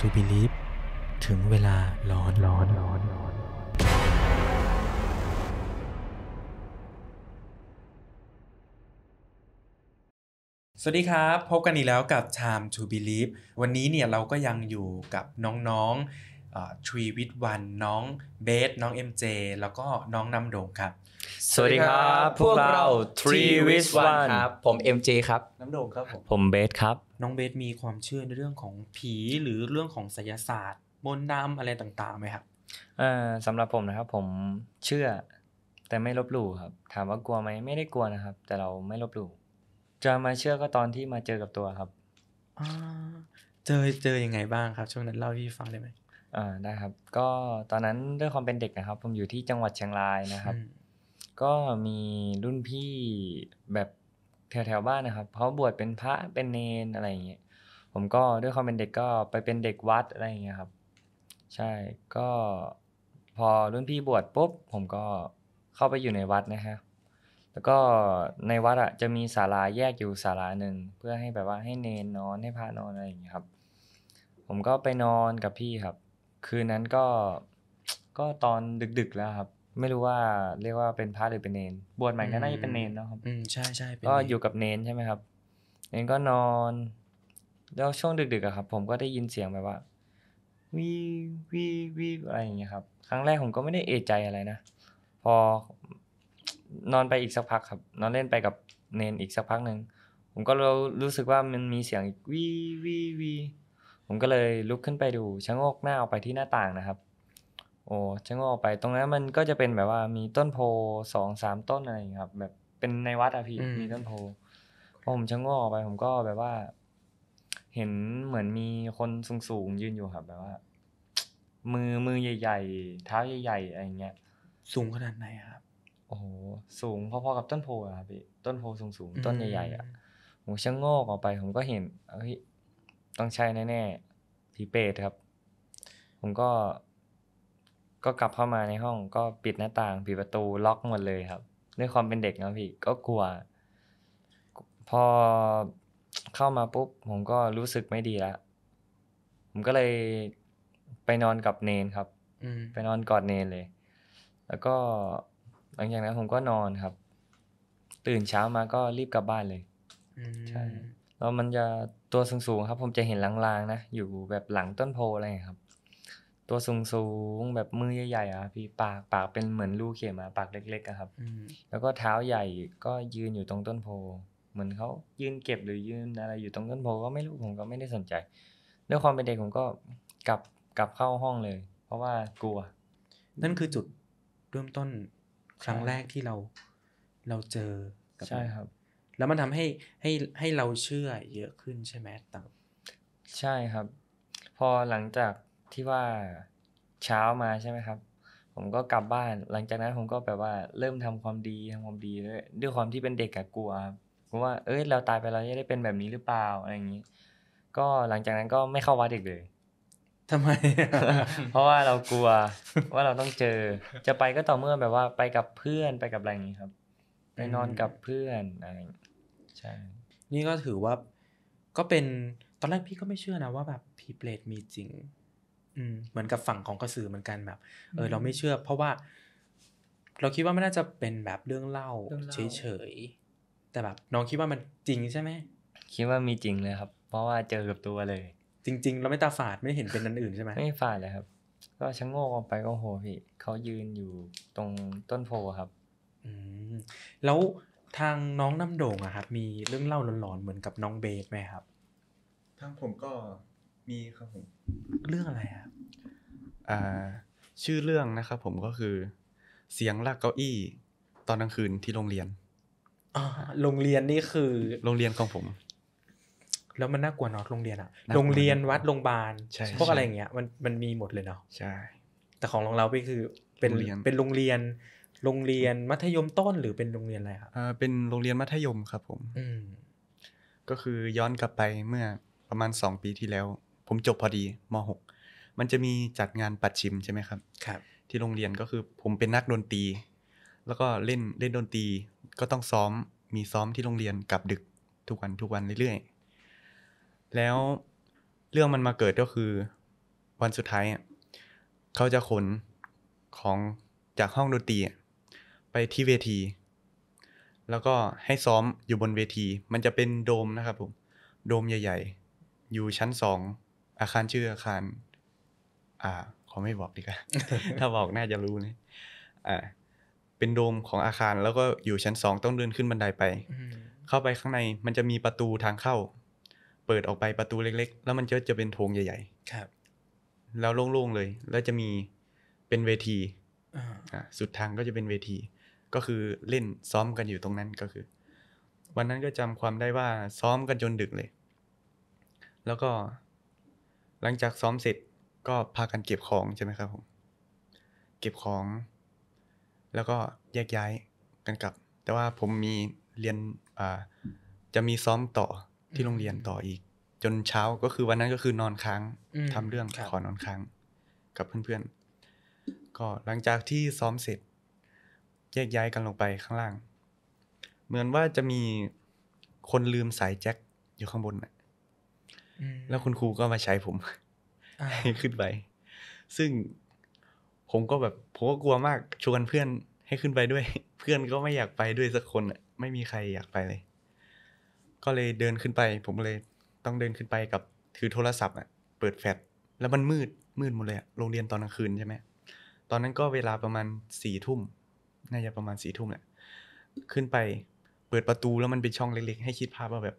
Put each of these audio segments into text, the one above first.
to believe ถึงเวลาร้อนสวัสดีครับพบกันอีกแล้วกับ Time to Believe วันนี้เนี่ยเราก็ยังอยู่กับน้องๆ3 with 1น้องเบสน้อง MJ แล้วก็น้องนำโด่งครับสวัสดีครับพวกเรา3 with 1ครับผม MJ ครับน้ำโด่งครับผมเบสครับน้องเบสมีความเชื่อในเรื่องของผีหรือเรื่องของไสยศาสตร์มนต์ดำอะไรต่างๆไหมครับสำหรับผมนะครับผมเชื่อแต่ไม่ลบหลู่ครับถามว่ากลัวไหมไม่ได้กลัวนะครับแต่เราไม่ลบหลู่จะมาเชื่อก็ตอนที่มาเจอกับตัวครับเจอยังไงบ้างครับช่วงนั้นเล่าให้พี่ฟังได้ไหมได้ครับก็ตอนนั้นด้วยความเป็นเด็กนะครับผมอยู่ที่จังหวัดเชียงรายนะครับก็มีรุ่นพี่แบบแถวๆบ้านนะครับเขาบวชเป็นพระเป็นเณรอะไรอย่างเงี้ยผมก็ด้วยความเป็นเด็กก็ไปเป็นเด็กวัดอะไรอย่างเงี้ยครับใช่ก็พอรุ่นพี่บวชปุ๊บผมก็เข้าไปอยู่ในวัดนะครับแล้วก็ในวัดจะมีศาลาแยกอยู่ศาลาหนึ่งเพื่อให้แบบว่าให้เณรนอนให้พระนอนอะไรอย่างเงี้ยครับผมก็ไปนอนกับพี่ครับคืนนั้นก็ตอนดึกๆแล้วครับไม่รู้ว่าเรียกว่าเป็นพระหรือเป็นเณรบวชใหม่ก็น่าจะเป็นเณรเนาะครับใช่ๆเป็นก็อยู่กับเณรใช่ไหมครับเณรก็นอนแล้วช่วงดึกๆอะครับผมก็ได้ยินเสียงแบบว่าวีวีวีอะไรอย่างเงี้ยครับครั้งแรกผมก็ไม่ได้เอะใจอะไรนะพอนอนไปอีกสักพักครับนอนเล่นไปกับเณรอีกสักพักนึงผมก็รู้สึกว่ามันมีเสียงวีวีวีผมก็เลยลุกขึ้นไปดูชะโงกหน้าออกไปที่หน้าต่างนะครับโอ้ชะโงกออกไปตรงนั้นมันก็จะเป็นแบบว่ามีต้นโพ 2-3 ต้นอะไรอย่างเงี้ยครับแบบเป็นในวัดอะพี่มีต้นโพพอผมชะโงกออกไปผมก็แบบว่าเห็นเหมือนมีคนสูงๆยืนอยู่ครับแบบว่ามือใหญ่ๆเท้าใหญ่ๆอะไรอย่างเงี้ยสูงขนาดไหนครับโอ้โหสูงพอๆกับต้นโพอะครับพี่ต้นโพสูงๆต้นใหญ่ๆอะผมชะโงกออกไปผมก็เห็นเฮ้ยต้องใช่แน่ๆผีเปรตครับผมก็กลับเข้ามาในห้องก็ปิดหน้าต่างปิดประตูล็อกหมดเลยครับด้วยความเป็นเด็กนะพี่ก็กลัวพอเข้ามาปุ๊บผมก็รู้สึกไม่ดีแล้วผมก็เลยไปนอนกับเณรครับไปนอนกอดเณรเลยแล้วก็หลังจากนั้นผมก็นอนครับตื่นเช้ามาก็รีบกลับบ้านเลยใช่แล้วมันจะตัวสูงๆครับผมจะเห็นลางๆนะอยู่แบบหลังต้นโพอะไรอย่างเงี้ยครับตัวสูงๆแบบมือใหญ่ๆอะพี่ปากเป็นเหมือนรูเข็มอะปากเล็กๆอะครับแล้วก็เท้าใหญ่ก็ยืนอยู่ตรงต้นโพเหมือนเขายืนเก็บหรือยืนอะไรอยู่ตรงต้นโพก็ไม่รู้ผมก็ไม่ได้สนใจด้วยความเป็นเด็กผมก็กลับเข้าห้องเลยเพราะว่ากลัวนั่นคือจุดเริ่มต้นครั้งแรกที่เราเจอกับใช่ครับแล้วมันทำให้เราเชื่อเยอะขึ้นใช่ไหมใช่ครับพอหลังจากที่ว่าเช้ามาใช่ไหมครับผมก็กลับบ้านหลังจากนั้นผมก็แบบว่าเริ่มทำความดีด้วยความที่เป็นเด็กกลัวครับกลัวว่าเราตายไปเราจะได้เป็นแบบนี้หรือเปล่าอะไรอย่างนี้ก็หลังจากนั้นก็ไม่เข้าวัดอีกเลยทำไมเพราะว่าเรากลัวว่าเราต้องเจอจะไปก็ต่อเมื่อแบบว่าไปกับเพื่อนไปกับอะไรอย่างนี้ครับไปนอนกับเพื่อนอะไรใช่นี่ก็ถือว่าก็เป็นตอนแรกพี่ก็ไม่เชื่อนะว่าแบบผีเปรตมีจริงเหมือนกับฝั่งของกระสือเหมือนกันแบบเราไม่เชื่อเพราะว่าเราคิดว่ามันน่าจะเป็นแบบเรื่องเล่าเฉยๆแต่แบบน้องคิดว่ามันจริงใช่ไหมคิดว่ามีจริงเลยครับเพราะว่าเจอกับตัวเลยจริงๆเราไม่ตาฝาดไม่เห็นเป็นอันอื่นใช่ไหมไม่ฝาดเลยครับก็ชะโงกออกไปก็โหพี่เขายืนอยู่ตรงต้นโพครับแล้วทางน้องน้ำโด่งอะครับมีเรื่องเล่าหลอนๆเหมือนกับน้องเบสไหมครับทางผมก็มีครับผมเรื่องอะไรครับชื่อเรื่องนะครับผมก็คือเสียงลากเก้าอี้ตอนกลางคืนที่โรงเรียนโรงเรียนนี่คือโรงเรียนของผมแล้วมันน่ากลัวเนาะโรงเรียนอะโรงเรียนวัดโรงพยาบาลพวกอะไรอย่างเงี้ยมันมีหมดเลยเนาะใช่แต่ของเราไปคือเป็นโรงเรียนมัธยมต้นหรือเป็นโรงเรียนอะไรครับเป็นโรงเรียนมัธยมครับผมก็คือย้อนกลับไปเมื่อประมาณ2 ปีที่แล้วผมจบพอดีม.6 มันจะมีจัดงานปัดชิมใช่ไหมครับครับที่โรงเรียนก็คือผมเป็นนักดนตรีแล้วก็เล่นดนตรีก็ต้องมีซ้อมที่โรงเรียนกลับดึกทุกวันเรื่อยๆแล้วเรื่องมันมาเกิดก็คือวันสุดท้ายเขาจะขนของจากห้องดนตรีไปที่เวทีแล้วก็ให้ซ้อมอยู่บนเวทีมันจะเป็นโดมนะครับผมโดมใหญ่ๆอยู่ชั้น2อาคารชื่ออาคารขอไม่บอกดีกว่า ถ้าบอกน่าจะรู้เลยเป็นโดมของอาคารแล้วก็อยู่ชั้น2ต้องเดินขึ้นบันไดไปเข้าไปข้างในมันจะมีประตูทางเข้าเปิดออกไปประตูเล็กๆแล้วมันจะเป็นโถงใหญ่ๆครับแล้วโล่งๆเลยแล้วจะมีเป็นเวทีสุดทางก็จะเป็นเวทีก็คือเล่นซ้อมกันอยู่ตรงนั้นก็คือวันนั้นก็จำความได้ว่าซ้อมกันจนดึกเลยแล้วก็หลังจากซ้อมเสร็จก็พากันเก็บของใช่ไหมครับผมเก็บของแล้วก็แยกย้ายกันกลับแต่ว่าผมมีเรียนจะมีซ้อมต่อที่โรงเรียนต่ออีกจนเช้าก็คือวันนั้นก็คือนอนค้างทำเรื่องขอนอนค้างกับเพื่อนๆก็หลังจากที่ซ้อมเสร็จแยกย้ายกันลงไปข้างล่างเหมือนว่าจะมีคนลืมสายแจ็คอยู่ข้างบนแล้วคุณครูก็มาใช้ผมให้ขึ้นไปซึ่งผมก็กลัวมากชวนเพื่อนให้ขึ้นไปด้วยเพื่อนก็ไม่อยากไปด้วยสักคนไม่มีใครอยากไปเลยก็เลยเดินขึ้นไปผมเลยต้องเดินขึ้นไปกับถือโทรศัพท์เปิดแฟลชแล้วมันมืดหมดเลยโรงเรียนตอนกลางคืนใช่ไหมตอนนั้นก็เวลาประมาณ 4:00 นน่าจะประมาณ 4:00 นแหละขึ้นไปเปิดประตูแล้วมันเป็นช่องเล็กๆให้คิดภาพว่าแบบ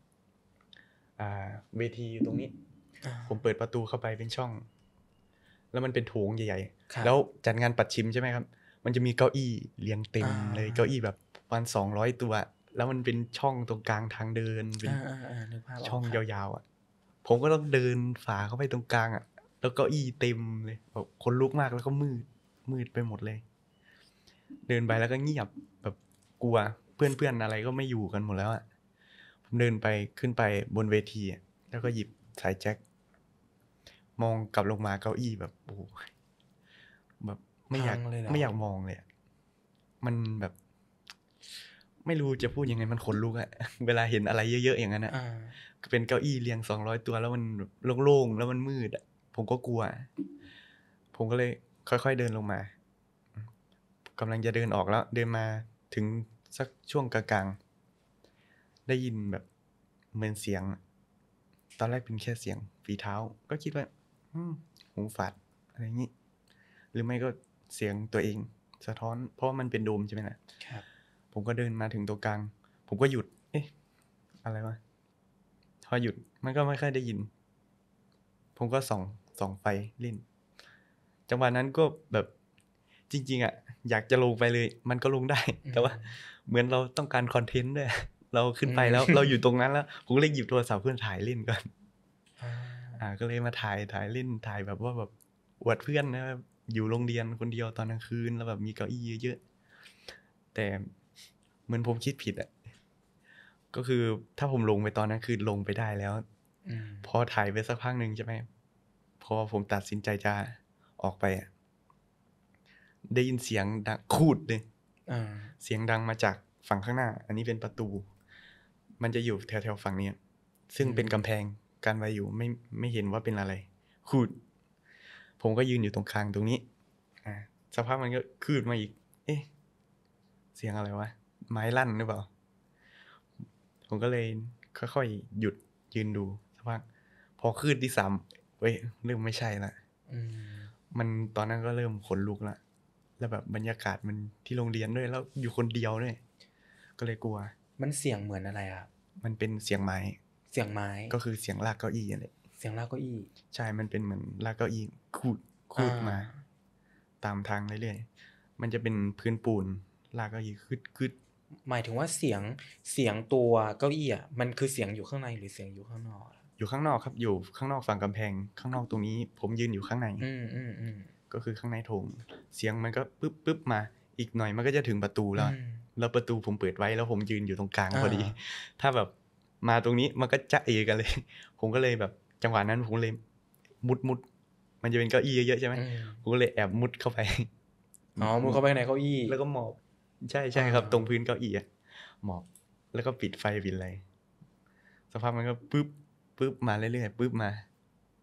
เวทีอยู่ตรงนี้ผมเปิดประตูเข้าไปเป็นช่องแล้วมันเป็นโถงใหญ่ๆแล้วจัดงานปัดชิมใช่ไหมครับมันจะมีเก้าอี้เรียงเต็มเลยเก้าอี้แบบประมาณ200 ตัวแล้วมันเป็นช่องตรงกลางทางเดินเป็นช่องยาวๆผมก็ต้องเดินฝ่าเข้าไปตรงกลางแล้วเก้าอี้เต็มเลยแบบคนลุกมากแล้วก็มืดไปหมดเลยเดินไปแล้วก็เงียบแบบกลัวเพื่อนๆอะไรก็ไม่อยู่กันหมดแล้วผมเดินไปขึ้นไปบนเวทีแล้วก็หยิบสายแจ็คมองกลับลงมาเก้าอี้แบบโอ้แบบไม่อยากมองเลยมันแบบไม่รู้จะพูดยังไงมันขนลุกเวลาเห็นอะไรเยอะๆอย่างนั้นก็เป็นเก้าอี้เรียง200 ตัวแล้วมันโล่งๆแล้วมันมืดผมก็กลัวผมก็เลยค่อยๆเดินลงมากำลังจะเดินออกแล้วเดินมาถึงสักช่วงกลางๆได้ยินแบบเหมือนเสียงตอนแรกเป็นแค่เสียงฝีเท้าก็คิดว่าหูฝาดอะไรอย่างนี้หรือไม่ก็เสียงตัวเองสะท้อนเพราะมันเป็นโดมใช่ไหมนะครับผมก็เดินมาถึงตรงกลางผมก็หยุดอะไรวะพอหยุดมันก็ไม่ค่อยได้ยินผมก็ส่องไฟเล่นจังหวะนั้นก็แบบจริงๆอยากจะลงไปเลยมันก็ลงได้แต่ว่าเหมือนเราต้องการคอนเทนต์ด้วยเราขึ้นไปแล้วเราอยู่ตรงนั้นแล้วผมก็เลยหยิบโทรศัพท์เพื่อนถ่ายเล่นก่อนก็เลยมาถ่ายเล่นถ่ายแบบว่าแบบอวดเพื่อนนะอยู่โรงเรียนคนเดียวตอนกลางคืนแล้วแบบมีเก้าอี้เยอะๆแต่เหมือนผมคิดผิดก็คือถ้าผมลงไปตอนนั้นคือลงไปได้แล้วพอถ่ายไปสักพักนึงใช่ไหมพอผมตัดสินใจจะออกไปได้ยินเสียงดังคูดเลยเสียงดังมาจากฝั่งข้างหน้าอันนี้เป็นประตูมันจะอยู่แถวๆฝั่งนี้ซึ่งเป็นกำแพงกันไว้อยู่ไม่เห็นว่าเป็นอะไรคูดผมก็ยืนอยู่ตรงกลางตรงนี้สักพักมันก็คูดมาอีกเสียงอะไรวะไม้ลั่นหรือเปล่าผมก็เลยค่อยๆหยุดยืนดูสักพักพอคูดที่3เริ่มไม่ใช่ละมันตอนนั้นก็เริ่มขนลุกละแล้วแบบบรรยากาศมันที่โรงเรียนด้วยแล้วอยู่คนเดียวด้วยก็เลยกลัวมันเสียงเหมือนอะไรมันเป็นเสียงไม้ก็คือเสียงลากเก้าอี้อะไรเสียงลากเก้าอี้ใช่มันเป็นเหมือนลากเก้าอี้คูดมาตามทางเรื่อยๆมันจะเป็นพื้นปูนลากเก้าอี้คืดหมายถึงว่าเสียงตัวเก้าอี้มันคือเสียงอยู่ข้างในหรือเสียงอยู่ข้างนอกอยู่ข้างนอกครับอยู่ข้างนอกฝั่งกำแพงข้างนอกตรงนี้ผมยืนอยู่ข้างในก็คือข้างในโถงเสียงมันก็ปึ๊บมาอีกหน่อยมันก็จะถึงประตูแล้วประตูผมเปิดไว้แล้วผมยืนอยู่ตรงกลางพอดีถ้าแบบมาตรงนี้มันก็จะเอกันเลยผมก็เลยแบบจังหวะนั้นผมเลยมุดมันจะเป็นเก้าอี้เยอะๆใช่ไหมผมก็เลยแอบมุดเข้าไปมุดเข้าไปในเก้าอี้แล้วก็หมอบใช่ครับตรงพื้นเก้าอี้หมอบแล้วก็ปิดไฟปิดอะไรสักพักมันก็ปึ๊บมาเรื่อยๆปึ๊บมาผ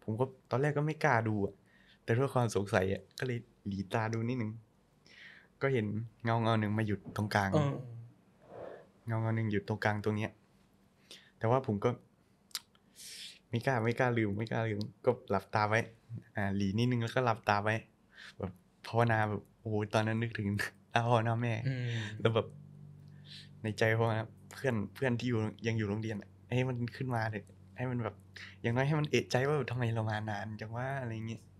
ผมก็ตอนแรกก็ไม่กล้าดูอะแต่ด้วยความสงสัยอะก็เลยหลีตาดูนิดนึงก็เห็นเงาหนึ่งมาหยุดตรงกลาง เงาหนึ่งหยุดตรงกลางตรงเนี้ยแต่ว่าผมก็ไม่กล้าลืมก็หลับตาไว้หลีนิดนึงแล้วก็หลับตาไว้แบบภาวนาแบบโอ้โหตอนนั้นนึกถึงพ่อแม่แล้วแบบในใจเพราะว่าเพื่อนที่ยังอยู่โรงเรียนให้มันขึ้นมาเถอะให้มันแบบอย่างน้อยให้มันเอะใจว่าทำไมเรามานานจังว่าอะไรเงี้ย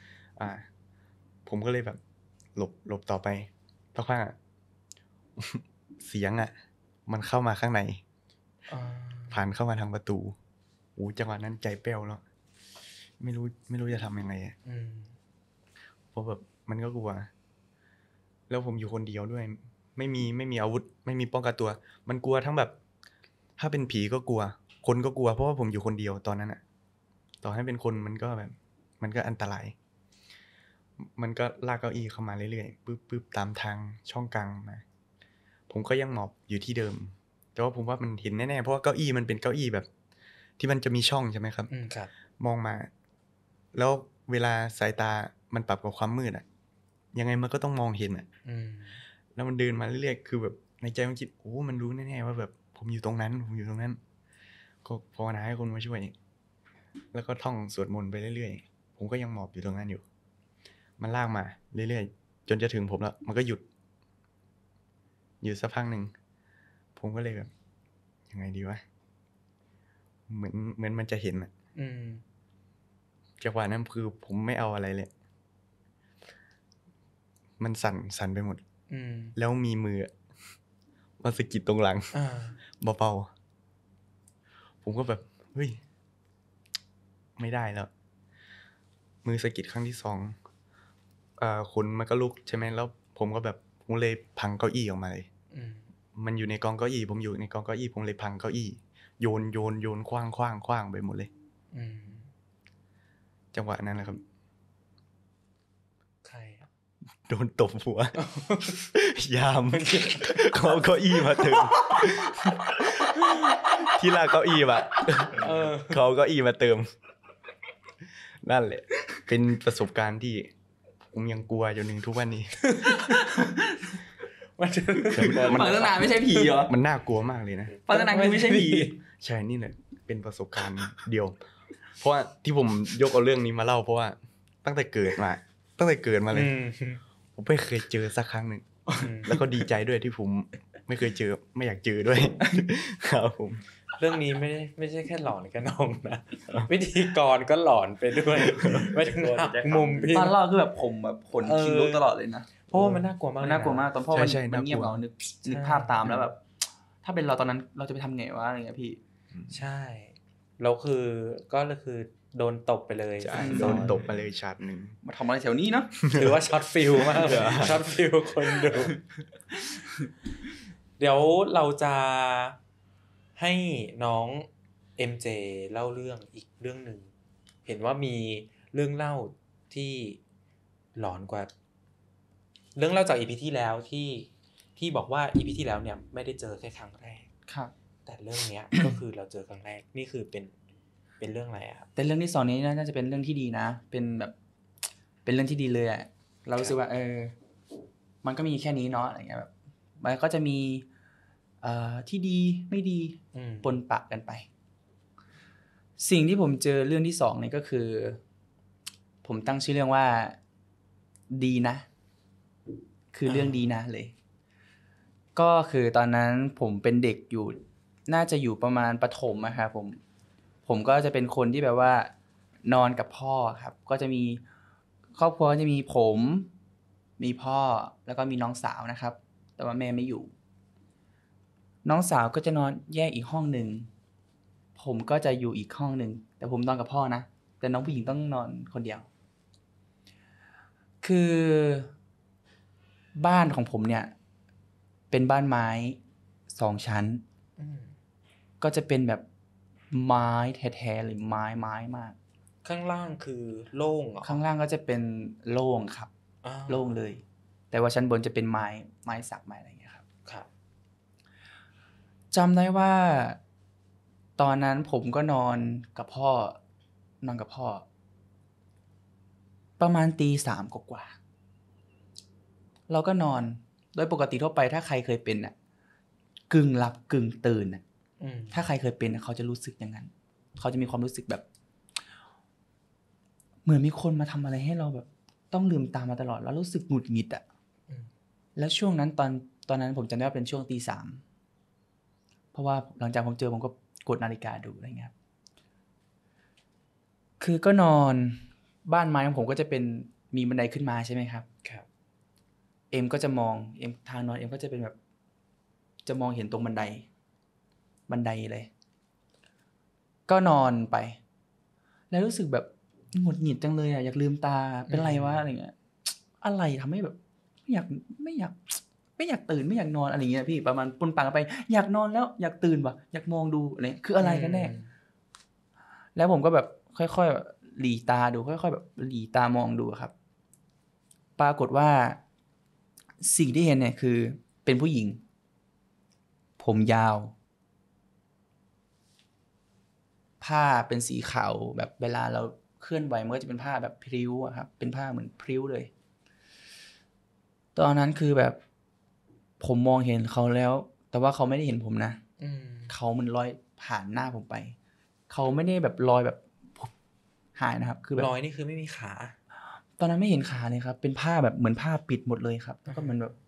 ผมก็เลยแบบหลบต่อไปเพราะว่าเสียงมันเข้ามาข้างในผ่านเข้ามาทางประตูจังหวะนั้นใจแป้วแล้วไม่รู้จะทำยังไงเพราะแบบมันก็กลัวแล้วผมอยู่คนเดียวด้วยไม่มีอาวุธไม่มีป้องกันตัวมันกลัวทั้งแบบถ้าเป็นผีก็กลัวคนก็กลัวเพราะว่าผมอยู่คนเดียวตอนนั้นต่อให้เป็นคนมันก็แบบมันก็อันตรายมันก็ลากเก้าอี้เข้ามาเรื่อยๆปึ๊บตามทางช่องกลางมาผมก็ยังหมอบอยู่ที่เดิมแต่ว่าผมว่ามันเห็นแน่ๆเพราะว่าเก้าอี้มันเป็นเก้าอี้แบบที่มันจะมีช่องใช่ไหมครับมองมาแล้วเวลาสายตามันปรับกับความมืดยังไงมันก็ต้องมองเห็นแล้วมันเดินมาเรื่อยๆคือแบบในใจมันคิดมันรู้แน่ๆว่าแบบผมอยู่ตรงนั้นก็ภาวนาให้คนมาช่วยแล้วก็ท่องสวดมนต์ไปเรื่อยๆผมก็ยังหมอบอยู่ตรงนั้นอยู่มันลากมาเรื่อยๆจนจะถึงผมแล้วมันก็หยุดสักพักหนึ่งผมก็เลยแบบยังไงดีวะเหมือนมันจะเห็นจังหวะนั้นคือผมไม่เอาอะไรเลยมันสั่นไปหมดแล้วมีมือมาสะกิดตรงหลังเบาๆผมก็แบบเฮ้ยไม่ได้แล้วมือสะกิดครั้งที่2คนมันก็ลุกใช่ไหมแล้วผมก็แบบผมเลยพังเก้าอี้ออกมาเลยมันอยู่ในกองเก้าอี้ผมอยู่ในกองเก้าอี้ผมเลยพังเก้าอี้โยนคว้างไปหมดเลยจังหวะนั้นแหละครับใครโดนตบหัว ยามเขาเก้าอี้มาถึง ที่ลากเก้าอี้มาเขาเก้าอี้มาเติมนั่นแหละเป็นประสบการณ์ที่ผมยังกลัวจนถึงทุกวันนี้ฟังตั้งนานไม่ใช่ผีเหรอมันน่ากลัวมากเลยนะฟังตั้งนานคือไม่ใช่ผีใช่นี่แหละเป็นประสบการณ์เดียวเพราะว่าที่ผมยกเอาเรื่องนี้มาเล่าเพราะว่าตั้งแต่เกิดมาเลยผมไม่เคยเจอสักครั้งหนึ่งแล้วก็ดีใจด้วยที่ผมไม่เคยเจอไม่อยากเจอด้วยครับผมเรื่องนี้ไม่ใช่แค่หลอนกันน้องนะวิธีกรก็หลอนไปด้วยไม่ถึงมุมพี่ตอนเล่าคือแบบผมแบบขนคิงลุกตลอดเลยนะเพราะว่ามันน่ากลัวมากตอนพ่อมันเงียบเรานึกภาพตามแล้วแบบถ้าเป็นเราตอนนั้นเราจะไปทำไงวะอะไรเงี้ยพี่ใช่เราคือโดนตบไปเลยโดนตบไปเลยฉาดนึงมาทำอะไรแถวนี้เนาะถือว่าช็อตฟิลมากช็อตฟิลคนดูเดี๋ยวเราจะให้น้อง MJ เล่าเรื่องอีกเรื่องนึงเห็นว่ามีเรื่องเล่าที่หลอนกว่าเรื่องเล่าจาก EP ที่แล้วที่บอกว่า EP ที่แล้วเนี่ยไม่ได้เจอแค่ครั้งแรกครับแต่เรื่องเนี้ย ก็คือเราเจอครั้งแรกนี่คือเป็นเรื่องอะไรครับเป็นเรื่องที่2นี้น่าจะเป็นเรื่องที่ดีนะเป็นแบบเป็นเรื่องที่ดีเลยอ่ะเรารู้สึกว่ามันก็มีแค่นี้เนาะอะไรเงี้ยแบบมันก็จะมีที่ดีไม่ดีปนปะกันไปสิ่งที่ผมเจอเรื่องที่2นี่ก็คือผมตั้งชื่อเรื่องว่าดีนะคือเรื่องดีนะเลยก็คือตอนนั้นผมเป็นเด็กอยู่น่าจะอยู่ประมาณประถมอะครับผมก็จะเป็นคนที่แบบว่านอนกับพ่อครับก็จะมีครอบครัวจะมีผมมีพ่อแล้วก็มีน้องสาวนะครับแต่ว่าแม่ไม่อยู่น้องสาวก็จะนอนแยกอีกห้องนึงผมก็จะอยู่อีกห้องนึงแต่ผมนอนกับพ่อนะแต่น้องผู้หญิงต้องนอนคนเดียวคือบ้านของผมเนี่ยเป็นบ้านไม้2ชั้นก็จะเป็นแบบไม้แท้ๆเลยไม้มากข้างล่างคือโล่งเหรอข้างล่างก็จะเป็นโล่งครับโล่งเลยแต่ว่าชั้นบนจะเป็นไม้สักไม้อะไรอย่างเงี้ยครับครับจำได้ว่าตอนนั้นผมก็นอนกับพ่อประมาณตี 3กว่าๆเราก็นอนโดยปกติทั่วไปถ้าใครเคยเป็นน่ะกึ่งหลับกึ่งตื่นน่ะถ้าใครเคยเป็นเขาจะรู้สึกอย่างนั้นเขาจะมีความรู้สึกแบบเหมือนมีคนมาทำอะไรให้เราแบบต้องลืมตามาตลอดแล้วรู้สึกหงุดหงิดอ่ะแล้วช่วงนั้นตอนนั้นผมจำได้ว่าเป็นช่วงตี 3เพราะว่าหลังจากผมเจอผมก็กดนาฬิกาดูอะไรเงี้ยคือก็นอนบ้านไม้ของผมก็จะเป็นมีบันไดขึ้นมาใช่ไหมครับเอ็มก็จะมองเอ็มทางนอนเอ็มก็จะเป็นแบบจะมองเห็นตรงบันไดเลยก็นอนไปแล้วรู้สึกแบบหงุดหงิดจังเลยอ่ะอยากลืมตาเป็นไรวะอะไรเงี้ยอะไรทำให้แบบไม่อยากตื่นไม่อยากนอนอะไรเงี้ยพี่ประมาณปนปังไปอยากนอนแล้วอยากตื่นว่ะอยากมองดูอะไรคืออะไรกันแน่แล้วผมก็แบบค่อยๆหลีตาดูค่อยๆแบบหลีตามองดูครับปรากฏว่าสิ่งที่เห็นเนี่ยคือเป็นผู้หญิงผมยาวผ้าเป็นสีขาวแบบเวลาเราเคลื่อนไหวมันก็จะเป็นผ้าแบบพริ้วอะครับเป็นผ้าเหมือนพริ้วเลยตอนนั้นคือแบบผมมองเห็นเขาแล้วแต่ว่าเขาไม่ได้เห็นผมนะเขามันลอยผ่านหน้าผมไปเขาไม่ได้แบบลอยแบบหายนะครับคือแบบลอยนี่คือไม่มีขาตอนนั้นไม่เห็นขาเลยครับเป็นผ้าแบบเหมือนผ้าปิดหมดเลยครับแล้วก็เหมือนแบบ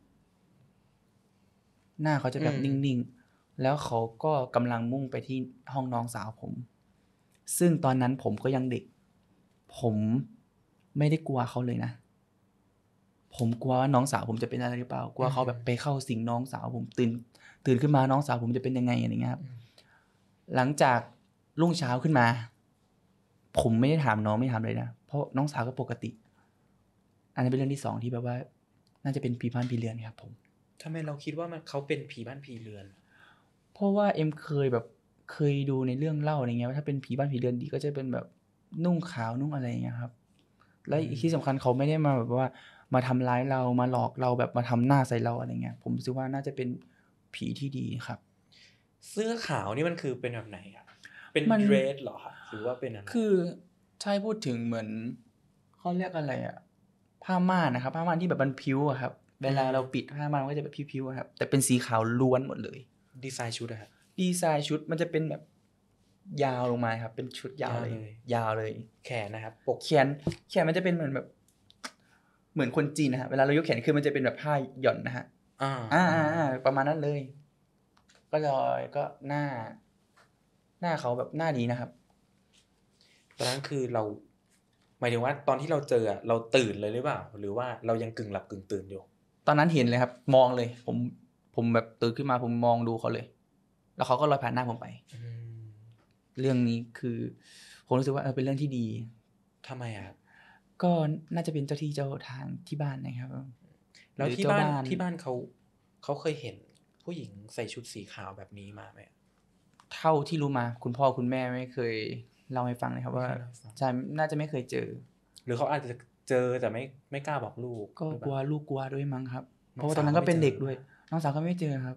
หน้าเขาจะแบบนิ่งๆแล้วเขาก็กำลังมุ่งไปที่ห้องน้องสาวผมซึ่งตอนนั้นผมก็ยังเด็กผมไม่ได้กลัวเขาเลยนะผมกลัวว่าน้องสาวผมจะเป็นอะไรหรือเปล่ากลัวเขาแบบไปเข้าสิงน้องสาวผมตื่นขึ้นมาน้องสาวผมจะเป็นยังไงอะไรเงี้ยครับหลังจากรุ่งเช้าขึ้นมาผมไม่ได้ถามน้องไม่ถามเลยนะเพราะน้องสาวก็ปกติอันนี้เป็นเรื่องที่2ที่แบบว่าน่าจะเป็นผีบ้านผีเรือนครับผมทำไมเราคิดว่าเขาเป็นผีบ้านผีเรือนเพราะว่าเอ็มเคยดูในเรื่องเล่าอะไรเงี้ยว่าถ้าเป็นผีบ้านผีเรือนดีก็จะเป็นแบบนุ่งขาวนุ่งอะไรอย่างเงี้ยครับและที่สำคัญเขาไม่ได้มาแบบว่ามาทำร้ายเรามาหลอกเราแบบมาทำหน้าใส่เราอะไรเงี้ยผมรู้สึกว่าน่าจะเป็นผีที่ดีครับเสื้อขาวนี่มันคือเป็นแบบไหนอ่ะเป็นเดรสเหรอครับหรือว่าเป็นอะไรคือใช่พูดถึงเหมือนเขาเรียกอะไรอ่ะผ้าม่านนะครับผ้าม่านที่แบบมันพิ้วอะครับเวลาเราปิดผ้าม่านมันก็จะแบบพิ้วๆครับแต่เป็นสีขาวล้วนหมดเลยดีไซน์ชุดอะครับดีไซน์ชุดมันจะเป็นแบบยาวลงมาครับเป็นชุดยาวเลยแขนนะครับปกแขนมันจะเป็นเหมือนแบบเหมือนคนจีนนะฮะเวลาเรายกแขนขึ้นมันจะเป็นแบบผ้าหย่อนนะฮะประมาณนั้นเลยก็หน้าเขาแบบหน้าดีนะครับตอนนั้นคือเราหมายถึงว่าตอนที่เราเจอเราตื่นเลยหรือเปล่าหรือว่าเรายังกึ่งหลับกึ่งตื่นอยู่ตอนนั้นเห็นเลยครับมองเลยผมแบบตื่นขึ้นมาผมมองดูเขาเลยแล้วเขาก็ลอยผ่านหน้าผมไปเรื่องนี้คือผมรู้สึกว่าเป็นเรื่องที่ดีทำไมอ่ะก็น่าจะเป็นเจ้าที่เจ้าทางที่บ้านนะครับแล้วที่บ้านเขาเคยเห็นผู้หญิงใส่ชุดสีขาวแบบนี้มาไหมเท่าที่รู้มาคุณพ่อคุณแม่ไม่เคยเล่าให้ฟังเลยครับว่าใช่น่าจะไม่เคยเจอหรือเขาอาจจะเจอแต่ไม่กล้าบอกลูกก็กลัวลูกกลัวด้วยมั้งครับเพราะว่าตอนนั้นก็เป็นเด็กด้วยน้องสาวก็ไม่เจอครับ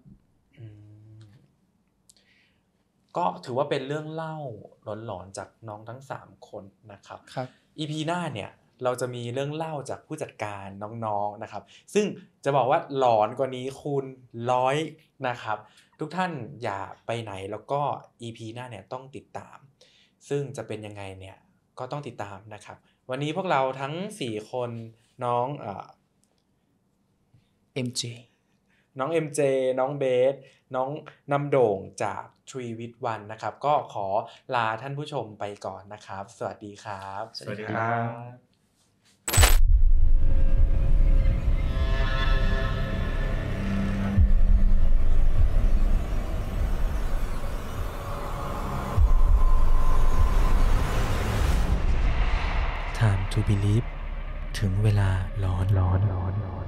ก็ถือว่าเป็นเรื่องเล่าหลอนๆจากน้องทั้ง3คนนะครับ EP หน้าเนี่ยเราจะมีเรื่องเล่าจากผู้จัดการน้องๆนะครับซึ่งจะบอกว่าหลอนกว่านี้คูณ100นะครับทุกท่านอย่าไปไหนแล้วก็ EP หน้าเนี่ยต้องติดตามซึ่งจะเป็นยังไงเนี่ยก็ต้องติดตามนะครับวันนี้พวกเราทั้ง4คนน้อง MJ น้อง MJ น้องเบสน้องนำโด่งจากทรีวิทวันนะครับก็ขอลาท่านผู้ชมไปก่อนนะครับสวัสดีครับสวัสดีครับ Time to believe ถึงเวลาร้อน